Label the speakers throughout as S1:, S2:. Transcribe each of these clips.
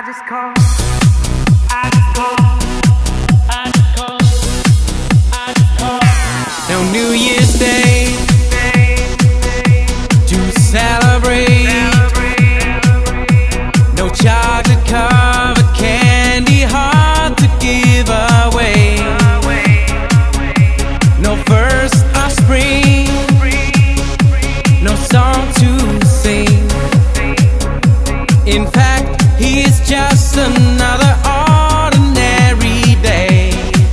S1: just call.
S2: No New Year's Day to celebrate. No chocolate covered candy heart to give away. No first of spring, no song to sing. In fact, he's just another ordinary day.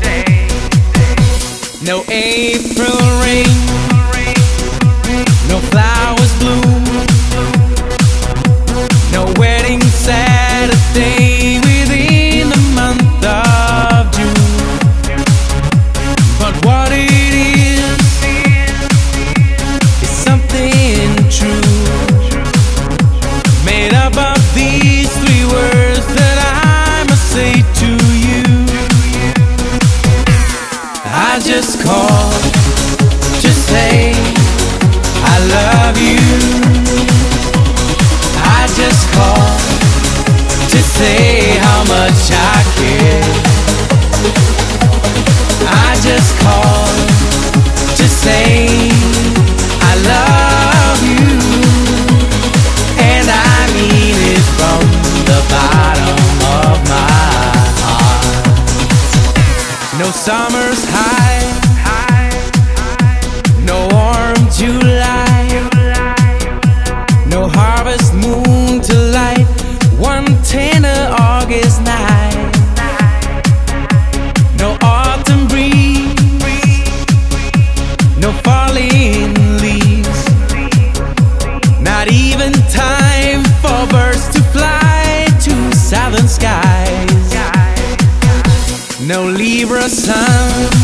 S2: No April rain, no flowers bloom, no wedding Saturday within the month of June. But what it is something true, made up of these three words that I must say to you. I just called to say I love you. I just called to say how much I care. I just called to say I love you, and I mean it from the bottom of my heart. No summer's high, no warm July, no harvest moon to light one tender August night. No autumn breeze, no falling leaves, not even time for birds to fly to southern skies. No Libra sun,